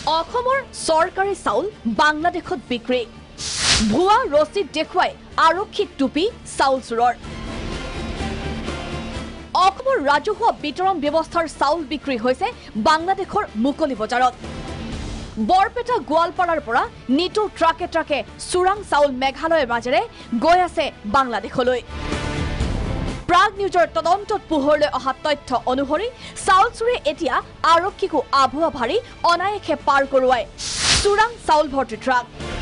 অসমৰ চৰকাৰী চাউল বাংলাদেশত বিক্ৰী ভুৱা ৰচিদ দেখুৱাই আৰক্ষীক টুপি চাউল চুৰৰ অসমৰ ৰাজহুৱা বিতৰণ ব্যৱস্থাৰ চাউল বিক্ৰী হৈছে বাংলাদেশৰ মুকলি বজাৰত বৰপেটা গোৱালপাৰাৰ পৰা নিটু ট্ৰাকে ট্ৰাকে চুৰাং চাউল মেঘালয়ৰ মাজেৰে গৈ আছে বাংলাদেশলৈ প্ৰাগ নিউজৰ তদন্তত পোহৰলৈ অহা তথ্য অনুসৰি চাউল চুৰে এতিয়া আৰক্ষীকো আভুৱা ভাৰী অনায়াসে পাৰ কৰোৱাই চুৰাং চাউল ভৰ্তি ট্ৰাক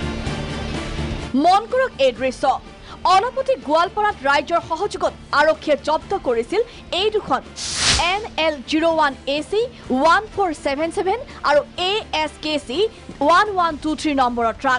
মন কৰক এই দৃশ্য অলপতি গোৱালপাৰাত ৰাজ্যৰ সহযোগত আৰক্ষীয়ে জব্দ কৰিছিল এই দুখন NL01 AC 1477 আৰু ASKC 1123 নম্বৰৰ ট্ৰাক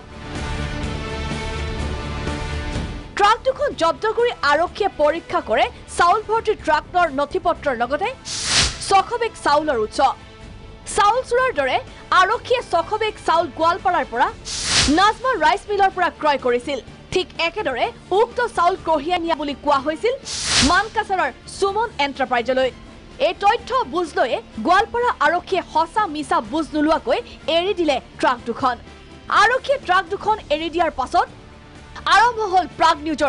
ট্ৰাক দুখন জব্দ কৰি আৰক্ষীয়ে পৰীক্ষা কৰে চাউল ভৰ্তি ট্ৰাকৰ নথিপত্ৰৰ লগতে ছখবেগ চাউলৰ উৎস চাউল চুৰৰ দৰে আৰক্ষীয়ে ছখবেগ চাউল গোৱালপাৰাৰ পৰা নাজমা ৰাইচ মিলৰ পৰা ক্ৰয় কৰিছিল ঠিক একেদৰে উক্ত চাউল কঢ়িয়াই নিয়া বুলি কোৱা হৈছিল মানকাছাৰৰ সুমন এণ্টাৰপ্ৰাইজলৈ এই তথ্য বুজ লয়ে গোৱালপাৰা আৰক্ষীয়ে হসা মিছা বুজ নোলোৱাকৈ এৰি দিলে ট্ৰাক দুখন আৰক্ষীয়ে ট্ৰাক দুখন এৰি দিয়াৰ পাছত আৰম্ভ হল প্ৰাগ নিউজৰ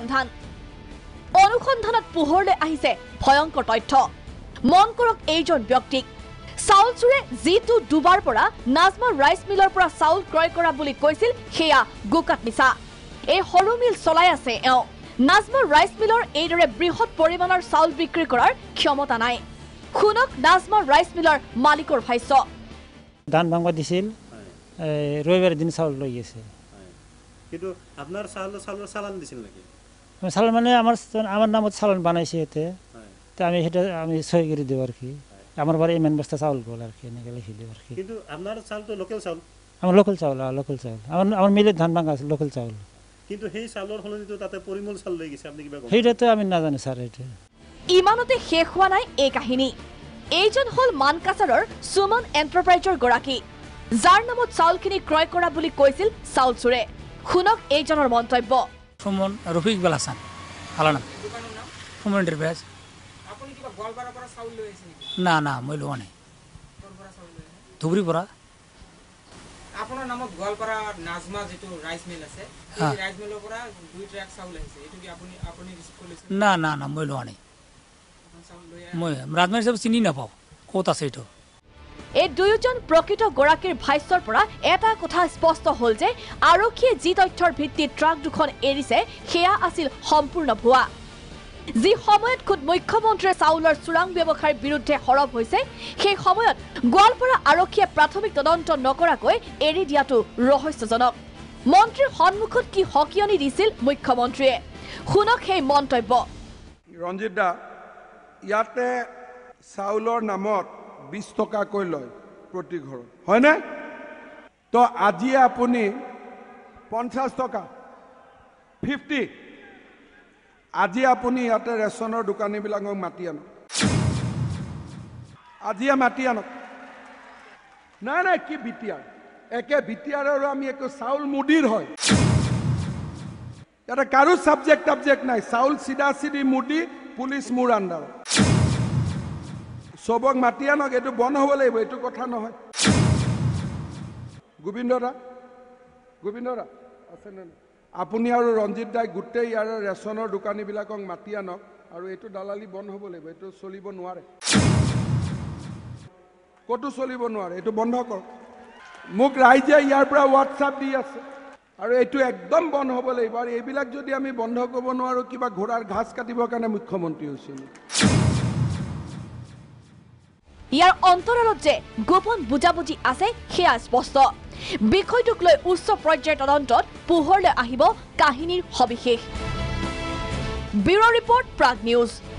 অনুসন্ধানত পোহৰলৈ আহিছে ভয়ংকৰ তথ্য মন কৰক এইজন ব্যক্তিক চাউল চুৰে যিটো দুবাৰ পৰা নাজমা ৰাইচ মিলৰ পৰা চাউল ক্ৰয় কৰা বুলি কৈছিল সেয়া গোকাত মিছা এই সৰু মিল চলাই আছে নাজমা ৰাইচ মিলৰ এইদৰে বৃহৎ পৰিমাণৰ চাউল বিক্ৰী কৰাৰ ক্ষমতা নাই খুনক নাজমা ৰাইচ মিলৰ মালিকৰ ভাষ্য ধান ভাঙবা দিছিল ৰবিবাৰ দিন চাউল লৈ গৈছে কিন্তু আপনার চাউলৰ চালান দিছিল নাকি চালান মানে আমার নামত চালান বানাইছে এতে তো আমি সেটা আমি সই করে দেব আর কি আমার বাড়ি ইমান বস্তা চাউল বল আর কি এনেকে লিখি দেব আর কি কিন্তু আপনার চাউল তো লোকাল চাউল আমার লোকাল চাউল আমার মিলের ধান ভাঙা আছে লোকাল চাউল কিন্তু সেই চাউলৰ হলনি তো তাতে পৰিমল চাউল লৈ গৈছে আপনি কিবা কম সেইটা তো আমি না জানি স্যার এটা ইমানতে শেষ হোৱা নাই এই কাহিনী এইজন হল মানকাছাৰৰ সুমন এণ্টাৰপ্ৰাইজৰ গৰাকী যাৰ নামত চাউলখিনি ক্ৰয় কৰা বুলি কৈছিল চাউল চুৰে খুনক এইজনৰ মন্তব্য সুমন রফিক বেলাসান আলানা সুমন এন্টারপ্রাইজ আপুনি কিবা গোৱালপাৰাৰ পৰা চাউল লৈ আহিছে নেকি না না মই লোৱা নাই ধুবুৰী পৰা আপোনাৰ নামত গোৱালপাৰা নাজমা যেটো ৰাইচ মিল আছে এই ৰাইচ মিলৰ পৰা দুই ট্ৰাক চাউল আহিছে এটো কি আপুনি ৰিসিভ কৰিছে না না না মই লোৱা নাই মই ৰাজমাৰ সব চিনি নাপাও ক'ত আছে এটো এই দুয়োজন প্ৰকৃত গৰাকীৰ ভাষ্যৰ পৰা এটা কথা স্পষ্ট হ'ল যে আৰক্ষীয়ে যি তথ্যৰ ভিত্তিত ট্ৰাক দুখন এৰিছে সেয়া আছিল সম্পূৰ্ণ ভুৱা যি সময়ত খুদ মুখ্যমন্ত্ৰীয়ে চাউলৰ চুৰাং ব্যৱসায়ৰ বিৰুদ্ধে সৰব হৈছে সেই সময়ত গোৱালপাৰা আৰক্ষীয়ে প্ৰাথমিক তদন্ত নকৰাকৈ এৰি দিয়াটো ৰহস্যজনক মন্ত্ৰীৰ সন্মুখত কি হকিয়নি দিছিল মুখ্যমন্ত্ৰীয়ে শুনক সেই মন্তব্য ৰঞ্জিত দা ইয়াতে চাউলৰ নামত 20 টকাকৈ লয় প্ৰতি ঘৰত হয়নে তো আজি আপুনি 50 টকা 50 আজি আপুনি ইয়াতে ৰেচনৰ দোকানীবিলাকক মাতি আনক আজিয়ে মাতি আনক নাই কি বিটিয়াৰ একে বিটিয়াৰ আৰু আমি একো চাউল মুদিৰ হয় ইয়াতে কাৰো সাবজেক্ট নাই চাউল চিধা চিধি মুদি পুলিচ মোৰ আণ্ডাৰ সবক মাতি আনক এইটো বন্ধ হ'ব লাগিব এইটো কথা নহয় গোবিন্দৰা আছে নে আপুনি আৰু ৰঞ্জিত দাই গোটেই ইয়াৰ ৰেচনৰ দোকানীবিলাকক মাতি আনক আৰু এইটো দালালি বন্ধ হ'ব লাগিব এইটো চলিব নোৱাৰে ক'তো চলিব নোৱাৰে এইটো বন্ধ কৰক মোক ৰাইজে ইয়াৰ পৰা হোৱাটছআপ দি আছে আৰু এইটো একদম বন্ধ হ'ব লাগিব আৰু এইবিলাক যদি আমি বন্ধ কৰিব নোৱাৰো কিবা ঘোঁৰাৰ ঘাস কাটিবৰ কাৰণে মুখ্যমন্ত্ৰী হৈছিল ইয়াৰ অন্তৰালত যে গোপন বুজাবুজি আছে সেয়া স্পষ্ট বিষয়টোক লৈ উচ্চ পৰ্যায়ৰ তদন্তত পোহৰলৈ আহিব কাহিনীৰ সবিশেষ ব্যুৰ ৰিপৰ্ট প্ৰাগ নিউজ